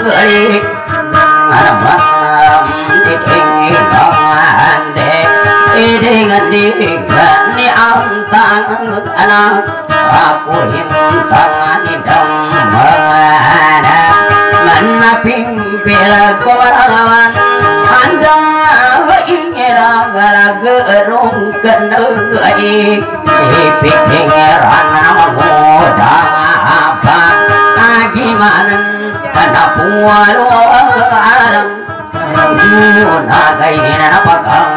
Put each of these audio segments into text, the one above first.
geli dengan digani antang anak aku hintang idamana mana pimpil korawan anda ingira gara gerung kenai pikiran muda apa gimana pada pualu alam nagai apa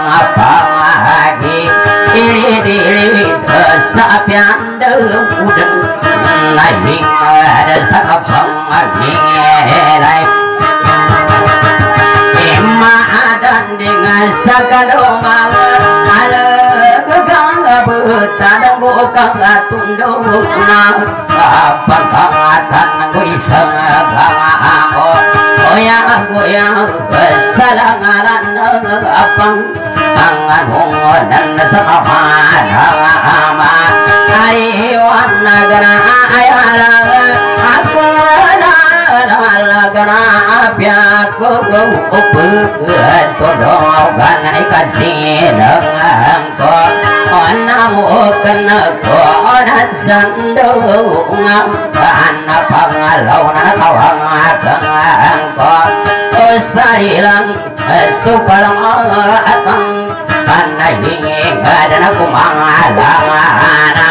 lagi ini sapian udah lagi ada sakapang lagi dan dengan sakadomal ala gegang betadang bokang tunduk na apa kangatan guisang gamo goyang kesalangaran apang tangan dan sakamana ariwan nagara ayalang aku nalagara apiaku todongan kasih nangko namu kena sandung karena pangalau nakawang kangko sarilang supalang atang karena ingin ada aku mangalangana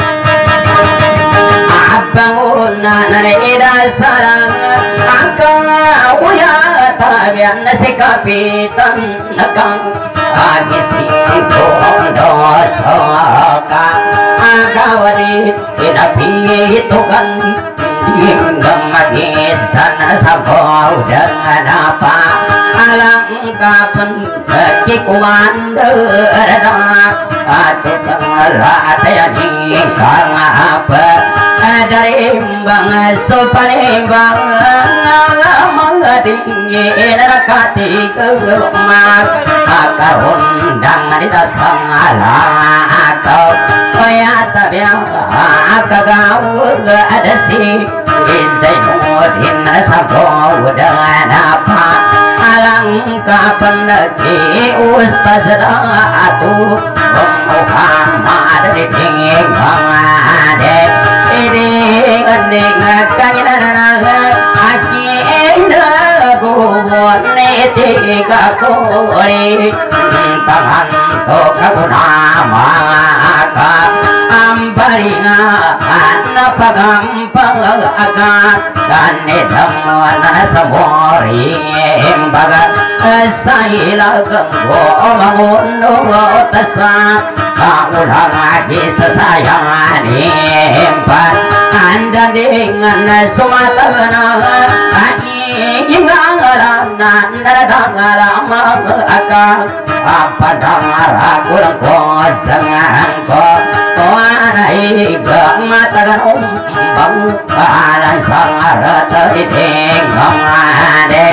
bangun nada sarang angkau ya tabian si kapitan nakang agis ibu dosoka agawari inapi itu kan hinggang magisan sambau dengan apa alang kapan kikuman derana atau tenggelat yang hinggang apa dari imbang sopanimbang mengadingi nakati kemak akar undang di dasar akau kaya tabiang akagau ada si Zainuddin sambau dengan apa alang kapan lagi ustaz atu Muhammad di pinggir bangadek dengan kanyanan aki indah kubur tiga kori tangan tok nama maka amparinga apa gampang akan dan edamana samori embaga saila ganggo mangundo tasa kaulang lagi sesayangan empat anda dengan sumata genangan ingalan nanda akan apa dengar aku langkosangan kok anai mata ganum bang kalan sangar teriting adek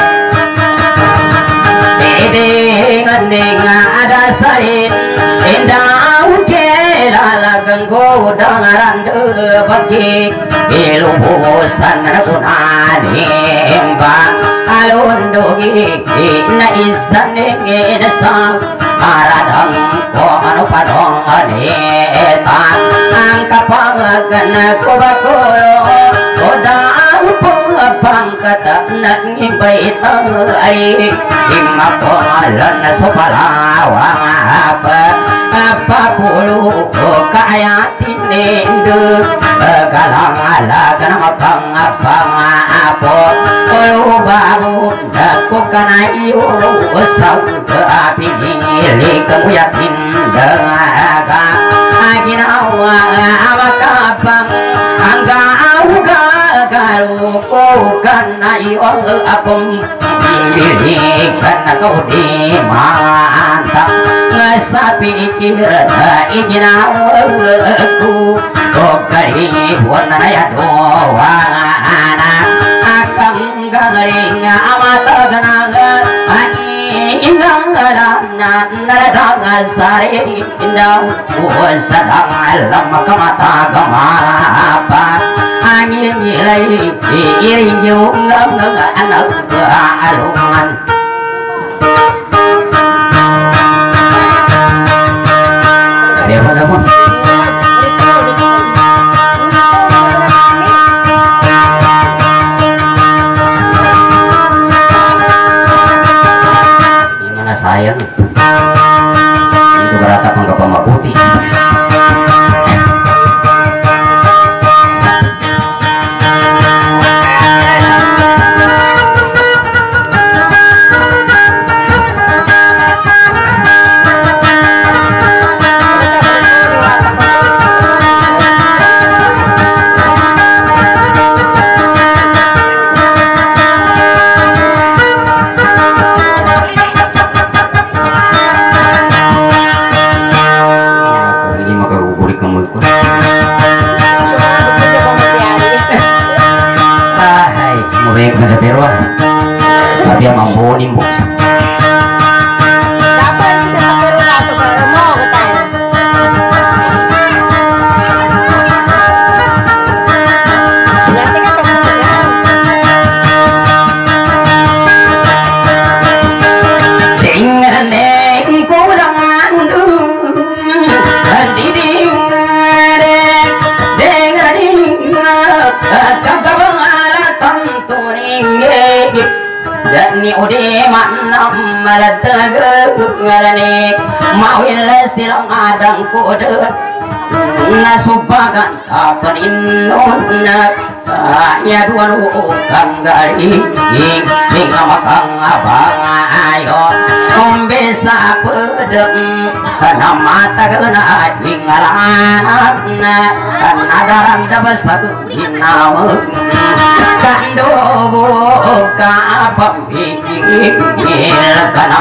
dengan ada sain indah ukela ganggu dengaran debaki ilubusan punani embang alun dogi na isan ina sang aradang ko anu padong anetan ang kapangagan ko bakolo koda pangkat nangibay tangari imakolan sa palawang apa puluh kaya tinindog galang alaga na mapangapangapot puluh baru dako ka na iyo usag pinili kamuya tindaga ginawa makapang hangga auga garuko kana iwang apong bilikan na kau di mantap sa pikir na iginawaku ko karibuan na yadowana akang galing amataganaga naradang sari indaw usadang alam makamatagamapa nilai iring yung anak alungan kaya pada mo gimana sayang itu berata pangkapamakuti tapi yang mampu nimbu Dapat sudah perlu atau kalau mau ketanya. Nanti kan kemudian dengan neng kudangan ni ode manam maratagani mawil silang adang kode nasubagan tapaninnon ya duan kanggali hingga makang abang ayo bisa pedeng nama tagana hingalan kan adaran dabasa hinaw kando buka pambikil kana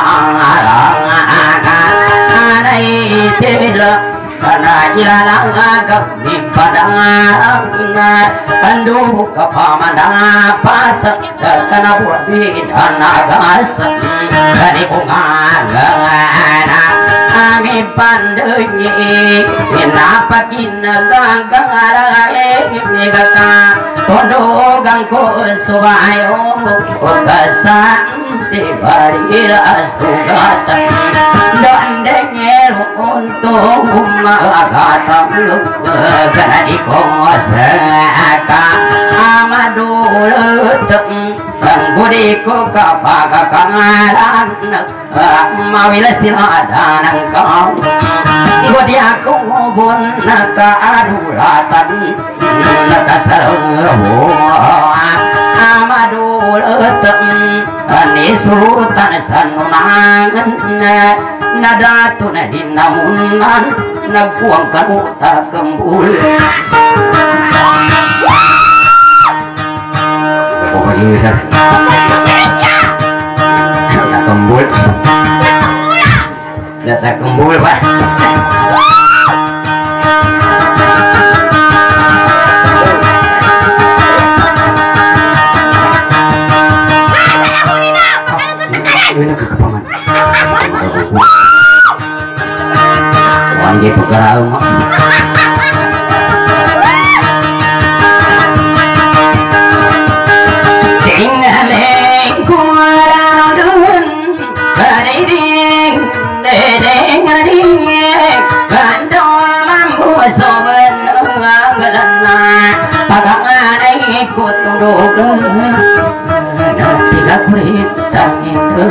arangan itila kana ilalang kami padang kando buka pamandang pat kana burabi danagas kani bunga kami pandai kenapa kinagang kangarae kaka tondo gangko subayo kasan tibarira sugata dandengel untuk magata ganadi ko saka amadulut budi ko kapag kangalan mawila sila danang kau budi ako bun nakaadulatan nakasalawo amadulot anisutan sanunangan nadato na dinamunan nagpuang kanuta kembul bisa tak kembul tak kembul pak ini ke kepaman wangi pegarau mak tiga berita itu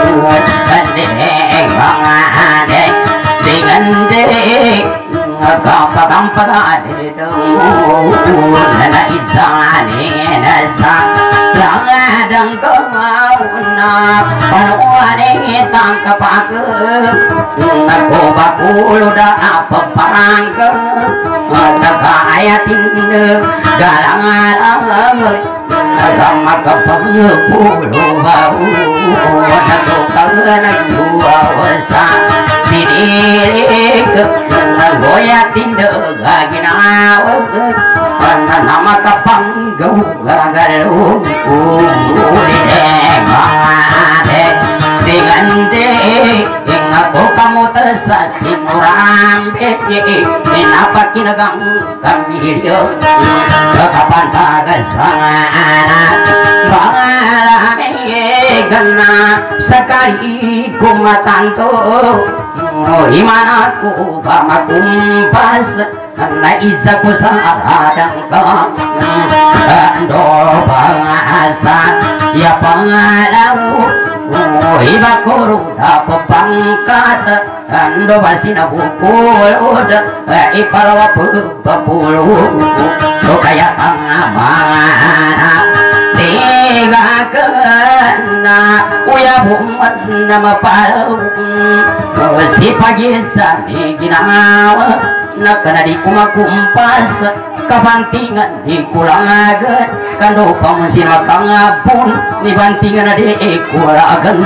dengan dek gampang ada nana isane nasa langadang kemana panuane tangkap aku aku bakul dah apa pangke mata ayat induk galang-galang sama kepuluh bau aku kangen dua wasa diri ke goyat induk gina karena nama kapanggau gagal dengan dek aku kamu tersasim orang apa kinagang kami dia kapan tagasangan bangalame gana sekali kumatanto imana ku pamakumpas na isa ko sa aradang ka ando bangasa ya pangalaw iba ko ruda pangkat ando basina bukulod ipalawa pagpapulog o kaya tangamana tiga kena uya buman na mapalaw si pagisa ni ginawa na kana di kumakumpas kabantingan di kulangagan kando pamansin makangapon ni bantingan na di kulagan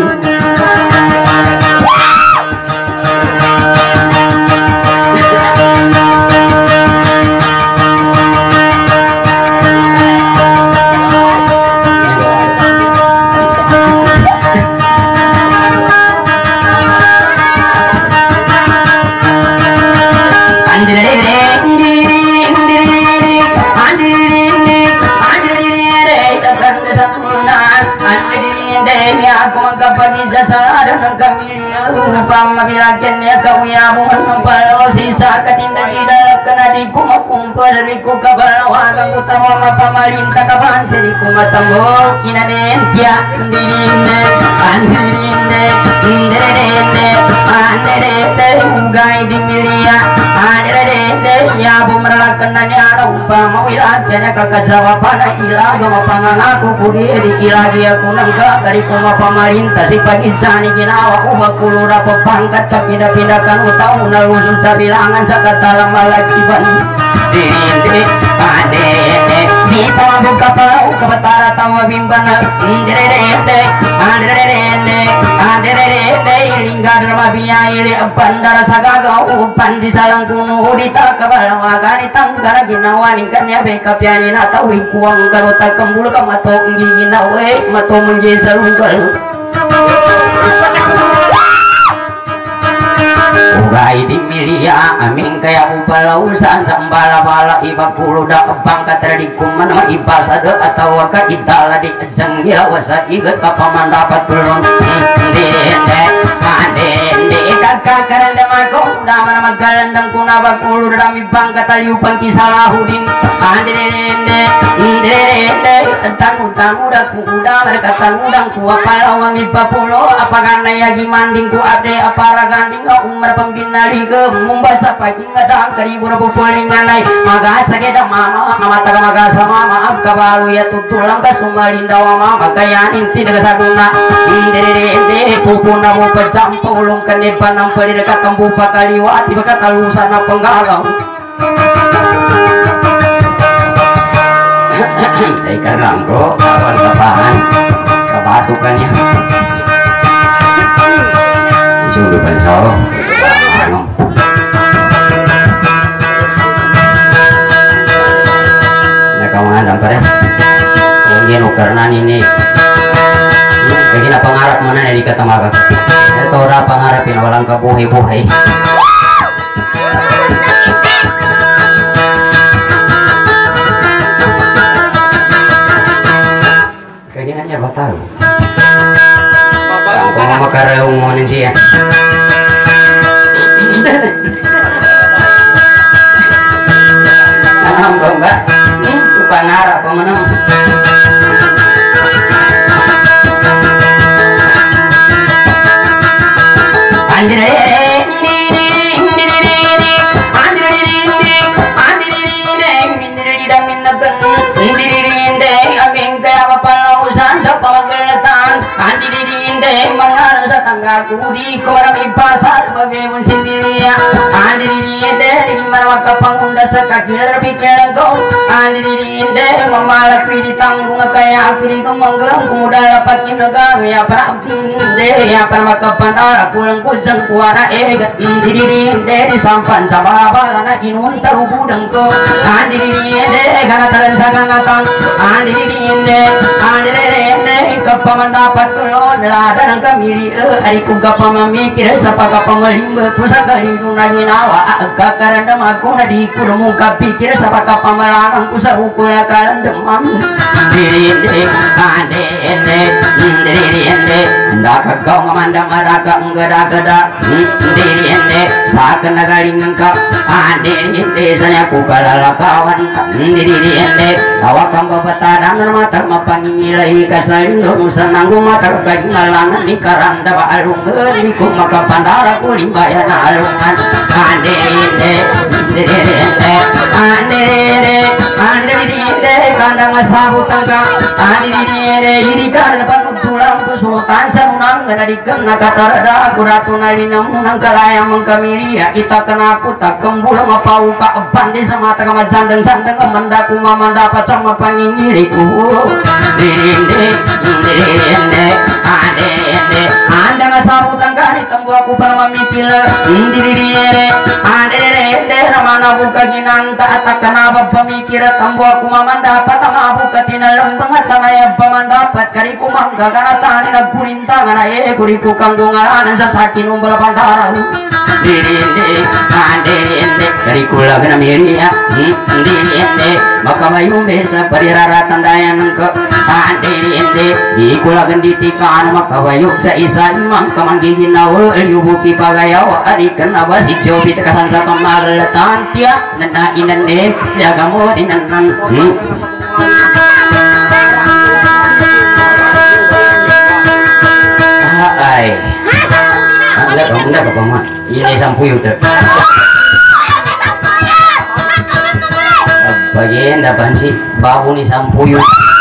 pagi jasa dan kami pamabilakan ya kau ya bukan palo sisa ketindak tidak kena dikumpul dari ku kabalawa kang utama pamalintah kapan seriku matambo inadentia dirinde andirinde inderende anderende ugai dimilia anderende ya bumerlakan nanya umpama wilakan kakak jawaban ilaga mapangangaku kudiri ilagi aku nangka dari kuma pamalintah si pagi jani ginawa uba kulura pepangkat kapindah-pindahkan utau nalusun sabilangan sakatala malakiban dirinde adene bitawa buka pau kabatara tawa bimbana dirende aderende aderende lingga drama biaya ile bandara sagaga upan di salang kuno udita kabalawa gani tanggara ginawa ningkannya beka piani na tawi kuang karota kembul kamato ngiginawe mato menjesa lungkal ugai di milia amin kaya ubalausan sambala-bala iba kuluda bangka tradikuman ma ibasada atau ka itala di jenggira wasa iga kapaman dapat belum dende adende kakak karanda magong daman magalendam kuna bakulu dami bangka tali upang kisalahudin adende dende tamu dak kuda mereka tangudang ku apalawan ipapulo apakana yagi manding ku ade apara ganding umar pembinali ke mumbasa pagi ngadang karibu rabu pelinganai magasa keda mama amata magasa mama kabalu ya tutulang kasumalinda mama kaya inti daga saguna dere pupuna mo pajampo ulung kanepan ang pari dekat tembu pakaliwati baka talusan na penggalaw ikan rangko kawan kapan kabatukannya sudah pensau kawangan pare yang dia nukarnan ini kayaknya pangarap mana nih di katamaga itu orang pangarapin walang kabuhi-buhi kayaknya hanya batal kalau makareung ngonin sih ya mbak suka ngarap pemenang tanggaku di koram pasar babemun sindiria andi dinde di mana kapangunda sakakira pikiran kau andi dinde mamalak di tanggung kaya aku di kemanggang kumudala pakin negara ya prabde ya parmakapandala kulang kusang kuara egat dinde di sampan sababala inun tarubudang ko andi dinde kana taran saganatan andi dinde pamandapat kulon ladan kamili ari kuga pamamikir sapaka pamalimba kusakali dunagi nawa kakaranda makuna di kurmu kapikir sapaka pamalangan kusarukul nakalan demam dirinde ande dirinde ndaka kau ngamanda maraka nggada-gada dirinde saken nagaring engka ande dirinde saya kukalala kawan dirinde awakam babataran mata mapangingilai kasalindo musananggu mata kagingalangan di karanda baalung di kumaka pandara kulimbayana alungan ande kandang asabu tangga ande iri karena panutulang kesultan sarunang ngana dikena katarada kuratu nalina munang kalaya mengkamilia kita kena aku tak kembul ngapau ka bandi sama tak majandeng sandeng mendaku mama dapat sama pangingiliku dirinde anda ngasabu tangga di tembu aku paramamikil dirinde ramana buka ginanta tak kenapa pemikir tembu aku mama dapat sama buka tinalem banget tanaya paman dapat kariku mangga karena tani nagulinta ngana kuriku kanggungalan sasakin umbal pandara dirinde kariku lagi namiria dirinde maka bayu besa parirara tandayan ke dirinde ikulagan ditikaan maka bayu sa isa imang kamanggigin nawa liubuki pagayawa arikan abasi jobi tekasan sa pamalatan tiya nanainan jaga mo dinanan ay anda ka pa man ini sampuyot bagian dapan sih bahu ni sampuyot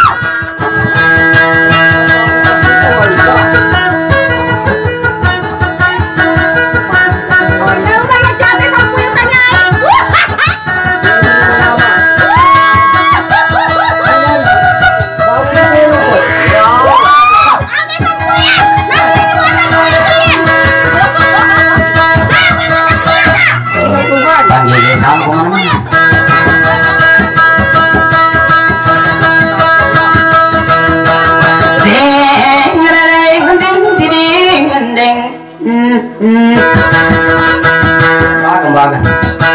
panggil sampung mana bagan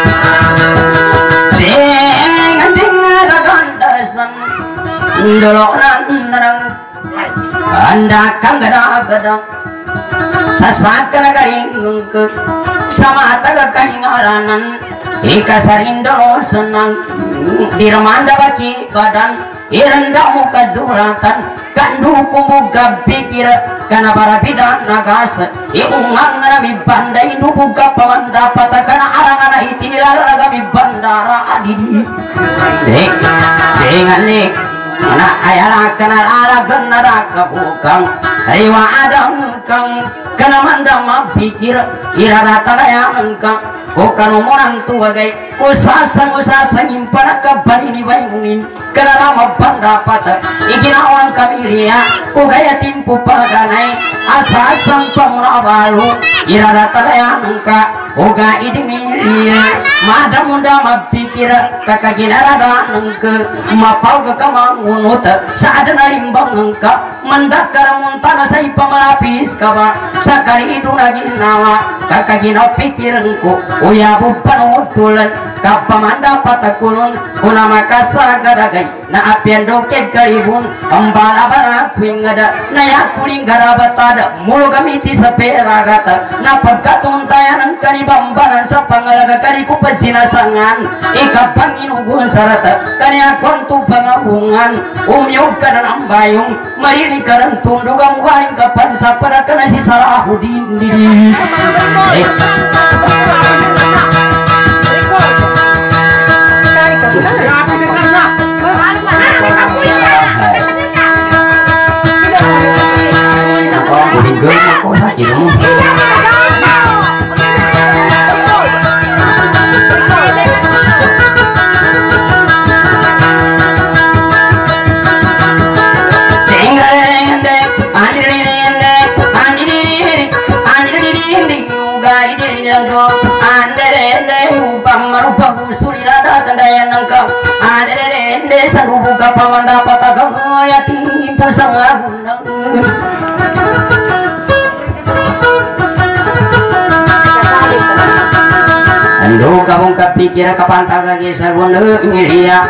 anda kang gadang sasakan garing ke sama taga kahingalanan ikasarindo senang dirmanda baki badan irenda muka zulatan kandu kumuga pikir kana para bidan nagas iungang nami bandai nubuga pamanda patakana arangana itinilala nagami bandara adidi dengan nik anak ayala kenal ala genara kabukang riwa adang kang kana mandama pikir irarata yang kang bukan umuran tua gay usasang impana kabay ni bayunin kana lama banda pata iginawan kamilia kugaya timpu paganay asasang pamrabalu irarata yang ka uga idimilia madamunda mapikir kakaginarada nengke mapau ke kamangunut saada narimbang nengka mendakar muntana say pamalapis kaba sakari iduna ginawa kakagina pikirengku uya bupan utulan kapamanda patakulun kuna makasa garagay na apiando ke karibun ambala bana kuingada na yakuling garabatada mulu gamiti sa peragata na pagkatuntayan ng kanibambanan sa pangalaga kaniku pazinasangan ikapang inugun sarata kanya kontu pangabungan umyog ka na ng bayong marinig ka ng tundog ang muharing kapan sa para ka na si Sarahudin didi aku lagi dong. dende sarubuka pamandapat agam yatim pasangaguna ando kabung kapikir kapantaga gesa guna ngiria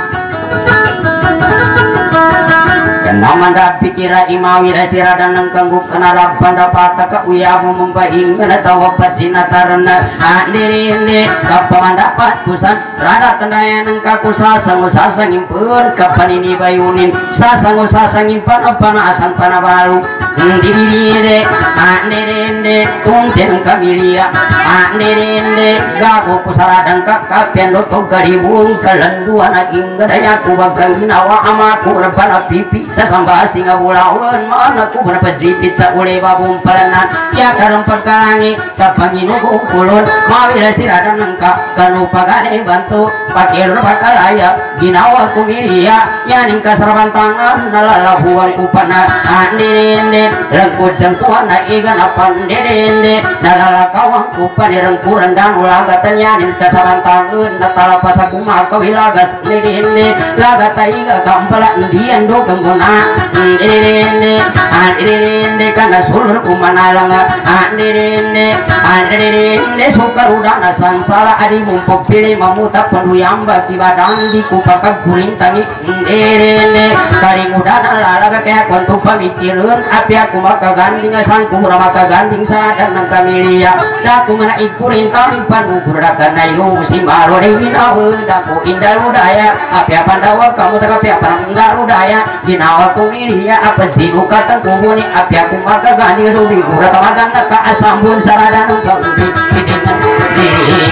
namanda pikira imawi rasira dan nengkanggu kenara pandapata ka uyamu membaing tawa pacina tarana andiri ini kapan dapat kusan rada tendaya nengkaku sasang usasang impun kapan ini bayunin sasang usasang impan panasan panabaru andiri andiri tumten kamilia andiri gago kusaradang kakapian doto garibung kalanduan aging gadaya kubagang ginawa amaku repana pipi sasamba singa bulawan mana ku berapa zipit sa ule babung palanan ya karang pagkalangi kapangino ko kulon mawira sirada nangka kanu pagane bantu pakir bakalaya ginawa ku milia yaning kasaraban tangan nalalabuan ku pana andirinde lengkut jangkuan na igan apan dedende nalalakawang ku panirang kurandang ulagatan yaning kasaraban tangan natala pasaku maka wilagas dedende lagata iga kampala ndian do kembona andirinde kana sulur kumanalanga andirinde sukarudana sansala adi mumpok pilih mamuta penduyamba kibadan di kupaka gurintangi andirinde karingudana lalaga kaya kontu pamikiran api aku maka ganding asangku maka ganding sadan nang kamilia daku mana ikurintang panugur dakana yu si marore ginawa daku indah ludaya api apandawa kamu tak api apandang ludaya ginawa ku milia apa sinu kata kumuni api aku maka ganding subi urat maganda ka asambun sarada nang kaubi dengan diri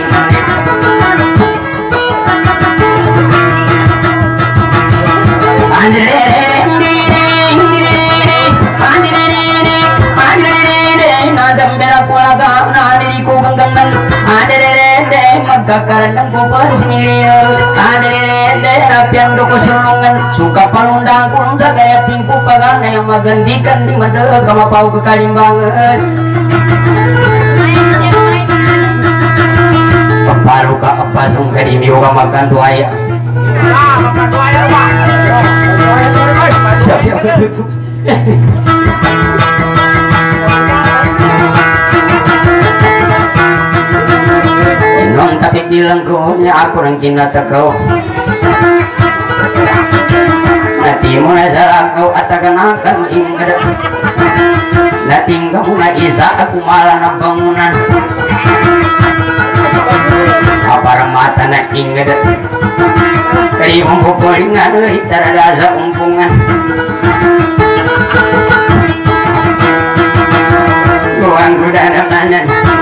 kakarandang kupon similia adirende apian doko sulungan suka palundang kun sagaya timpu pagana yang magandikan di mada kamapau ke kalimbangan paparu ka pasung kadimio ka makan doaya makan doaya pak siap nong tapi kilang ko niya ako ng kinatakaw nati mo na sa lagaw at aganakan ingrid natingga mo na isa ako mala ng bangunan parang mata na ingrid kaya mong pupulingan itarada sa umpungan luang kuda namanan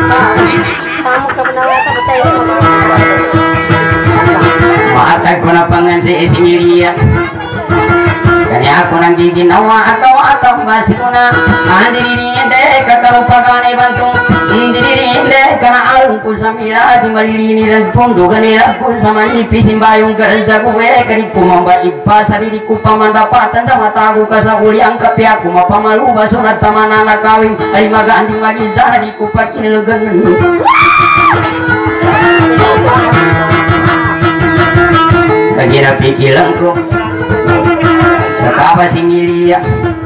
maatag ko na pangan si Isinilia kanya ako nang giginawa atau basuna andirinde kakarupagane bantung andirinde kana alung ko sa mila di malilini ng tundo kanila ko sa manipi simbayong karansa ko kani kumamba ipasa di ko pamandapatan sa matago ka sa uliang kapi ako mapamaluba sunat tamana nakawing ay maganding magizana di ko pakinilugan kagina pikilang ko sakapa si Milia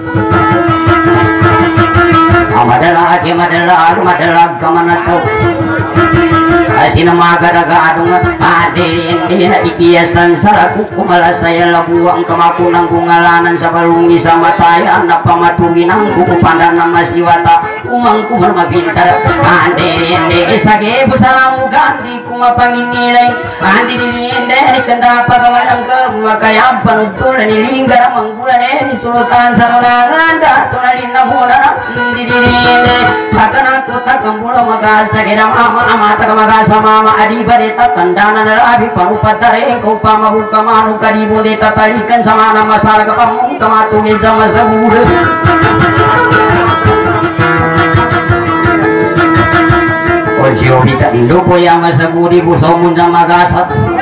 madalag kamanataw asina magadagadong adin na ikiyasan saraku kumalasaya labuang kamakunang kungalanan sa balungi sa mataya na pamatugin ang kukupandan ng masiwata umang kumar mabintar adin isage busaramu gandi kumapangingilay adin kanda pagamalang ka makayang panutulan nilinggar manggulan sulutan sa munangan datunalin na muna takkan aku takkan mula magasage na mama takkan magasa mama adibareta tandana nalabi panupatare kau pamabuka manu kadibundeta talikan sama nama masyarakat pamung kamatungin sama sabura Olsio bita indopo yang masagudi busomun sama gasat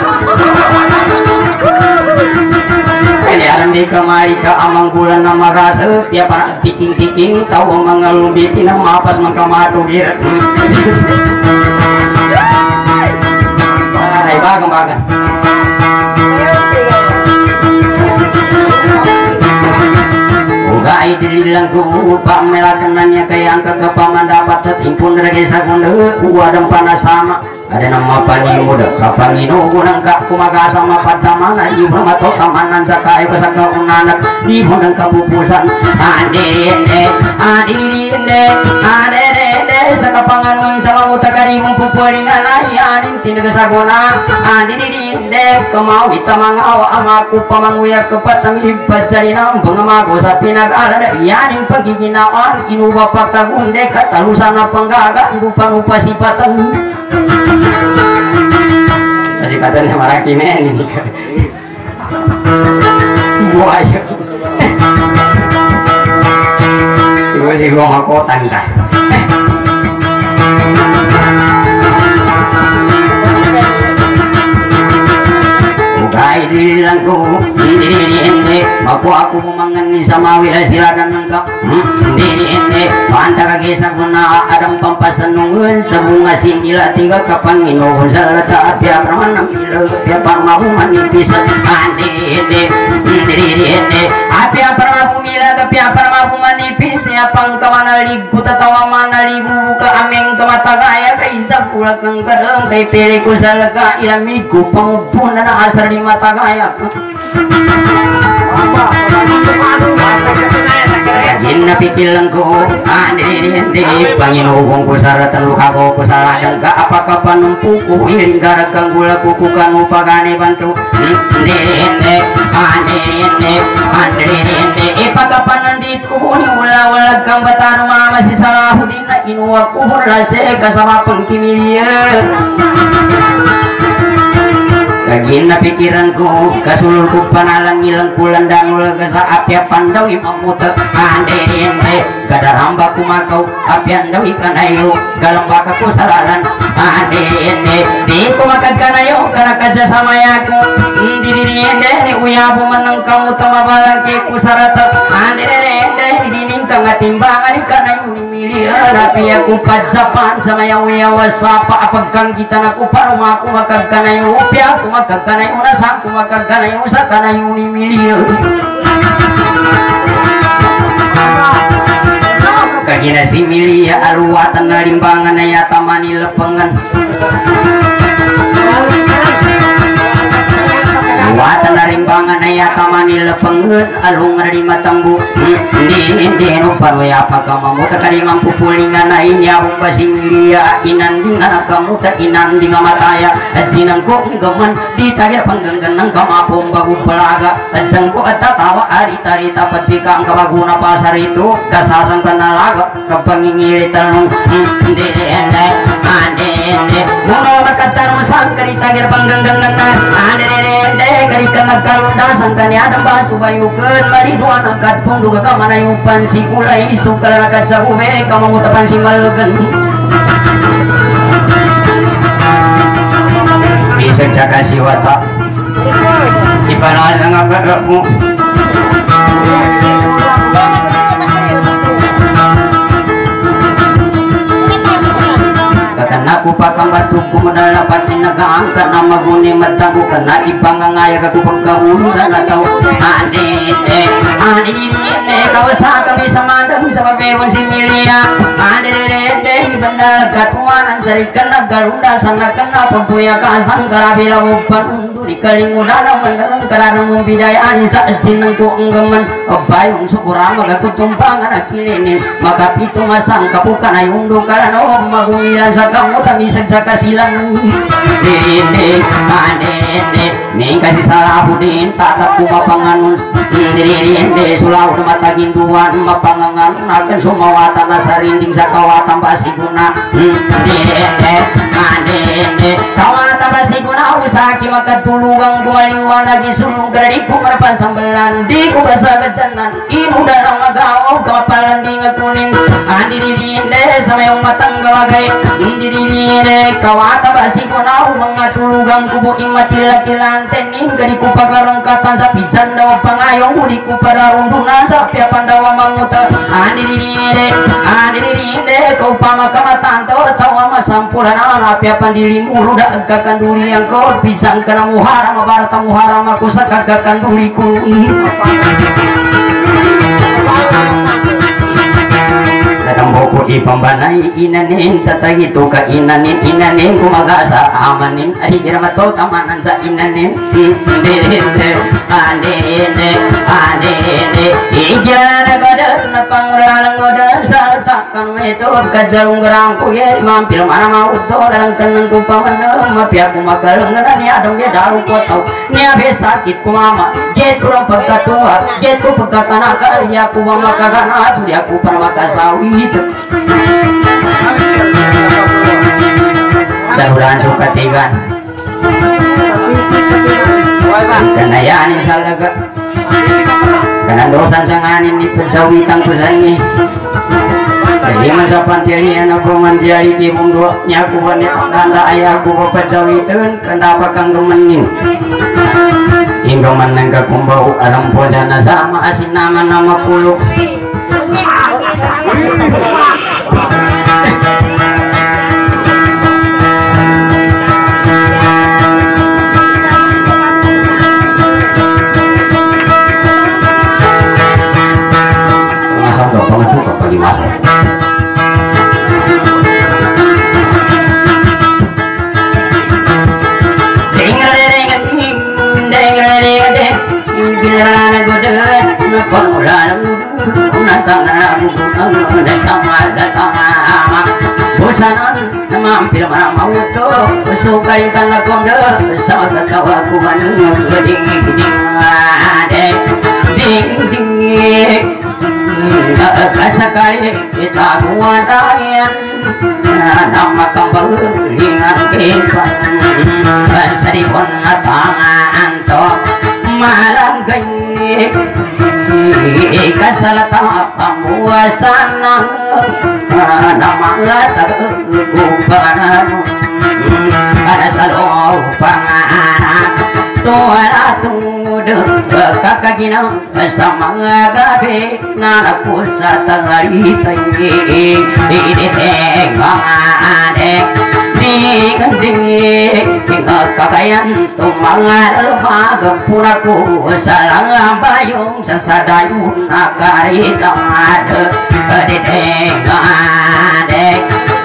Ajaran di kemari ke amang bulan nama rasa tiap anak tiking tahu mengalumbi tina mapas mangkamatu gira hai bagang dilangku pamelakanannya kaya angka kepaman dapat setimpun regi sakunde uadam panas sama ada nama pani muda kapangino gunang kak kumaga sama patamana ibu mato tamanan sakai kesaka unanak ibu dan kapupusan adene sakapangan sama mutakari mumpupulingan ayanin tindak sagona adine kemau hitamangau amaku pamanguya kepatami bajari nambeng amago sapi nagara yanin pagiginawan inu bapak kagunde katalusana panggaga rupa-rupa sipatan masih katanya marah kini ini buaya itu sih gua ngakotan dah bukai dilangku ini aku memangani sama wirasila dan engkau ini pantaka kisah guna adam pampasan nungun sebunga sindila tiga kapangino salata apia pramanam ilo apia parmahu manipisa ini apia parmahu mila apia parmahu manipis apang kawana ligu tatawa mana libu buka ameng kamatagaya kaisa pula kang kadang kai periku salaka ilamiku pamupuna na asar di mata gaya Gina pikilangku andi panginuhong ku saratan lukaku ku saladan ka apakah panumpuku iring garagang gula kuku kanu pagane bantu ipaka pananditku ni wala kang batar mama si salahudin na inuwa ku hurase kasama pengkimilian Gina pikiranku kasululku panalang ilang kulan danul kasa apya pandau imamuta ande kada rambaku makau apya andau ikan ayo galambaka ku saralan ande di ku makagkanayo kana kaja sama yaku diri ende uyabu menang kamu tama balaki ku sarata ande dining kang timbangan ikan ayo miliar tapi aku padsapan sama yang wasapa apakang kita naku parumaku makagkanayo upya aku makagkanayo nasaku makagkanayo sakanayo ni miliar kagina si milia aruatan na limbangan na yata manilepengan watan na rimbangan na yata manilepengan alung na limatambu hindi no paroya pagkamamuta karimang pupulingan na inyabong basing milia inandingan na kamuta inandingan mataya at sinangko gaman di tagir pangganggan ng kamapong bago palaga at sangko at tatawa arita-rita pati ka ang kabaguna pasar ito kasasang kanalaga kapangingiri tanong hindi muno makatanong sang karitagir pangganggan na karikan nagkalundasan kanya adam basubayukan mariduan agad pong duga ka manayupan si kulay isong kalalakad sa uwe kamamutapan si malugan bisag sa kasiwata ipanahal ang agad mo aku pakang batuku medalapatin nagaangkat nama guni mataku kena ipangangaya aku pagkahundan atau ane kau saka bisa mandang sama bewan si milia ane bandal katuanan sarikan nagalunda sana kena pagbuya kasang karabila upan di kalingudana mandang karana membidayani saat sinangku enggeman bayung syukurama gaku tumpangan akilinin maka itu masang kapukan ayundu karana magungilan sa kamu tak bisa jaga silang ini ning kasih Salahuddin tatap kuma panganun diri sulau mata ginduan mapangangan akan sumawatan nasarinding sakawatan basiguna kawatan basiguna usaki makatulugang bumaliwan lagi sulung gerdi kumarpan sambelan di kubasa kejanan inu darang magaw kapalan di ngakuning diri sama yang matang gawagai diri kawatan basiguna mengatulugang kubu imati laki-lanten ingkari kupakarangkatan sa pisan daw pangayong uli kupararundunan sa piapandawa manguta diri kau pamakamatan tawa masampulan anak piapan dirimu ruda agakan duli yang kau pisan kena muharam barata muharam aku sakagakan duliku tamboku ipambanay inanin tatagito ka inanin inanin kumagasa amanin ari giramato tamanan sa inanin ande igyan agad na pangralang godan sa takkan ito kajalong garang ko ye mampil mana mau to dalang tenang ku pamana mapia ku magalong na ni adong ye daru ko tau ni abe sakit ku mama jet ku pagkatua jet ku pagkatana karya ku mama kagana tu dia ku parmakasawit daruran sukatigan kanayanin salaga kanandosan sanganin ni pensawitan pesannya kasi man sa pantilian na pumantiyari kibong doa niya ko ba niya kanda ayah ko ba pensawitan kanda pa kang gumanin hingga man nagkakumbao alam po dyan na sama asin naman na makulok pagi masuk bosanan mampir mana mau tuh sukain karena konde sama ketawa ku manung geding adek ding ding kasakali kita kuadayan nama kambang ringan kepan saripon tangan to malang gay kasalata pamuasana nama tagubanan ada salo panganak tuara tuduk kakagina sama gabe naraku satangari tangi adek ding kakayan tumangal magapuraku salang bayong sasadayun akari damad ding adek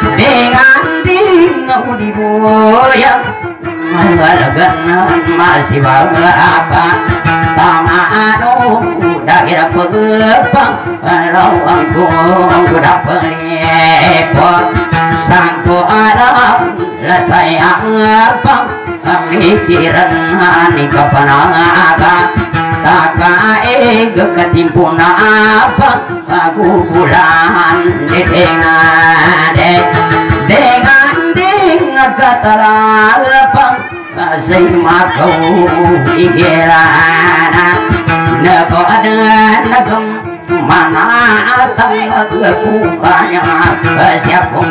ding di boyang magalagan masih apa tamano dagira pegepang kalau aku dapat lepon sangko alam saya apa mikiran ani kapanaga taka ega ketimpun apa aku bulan dengan katara apa say makau ikirana nago ada nagam mana tangga aku banyak siapung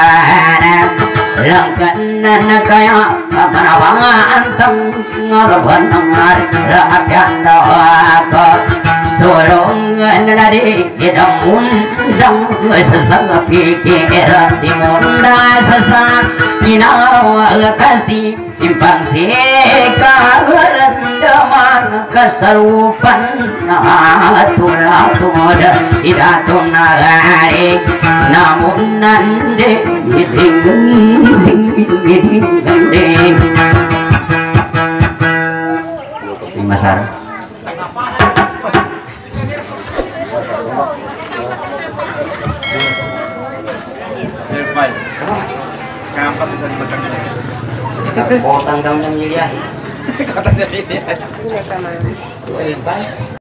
langkanan kaya kapanawangan tang ngabanamar rakyat dawaka solong nadi idang undang sesang pikiran di munda sesang inawa kasih impang sekaran daman keserupan tulah tumoda idatun nagari namun nande ding Masar Kapan bisa dimakan ini? Potong-tong yang dilihat. Katanya ini. Ini sama.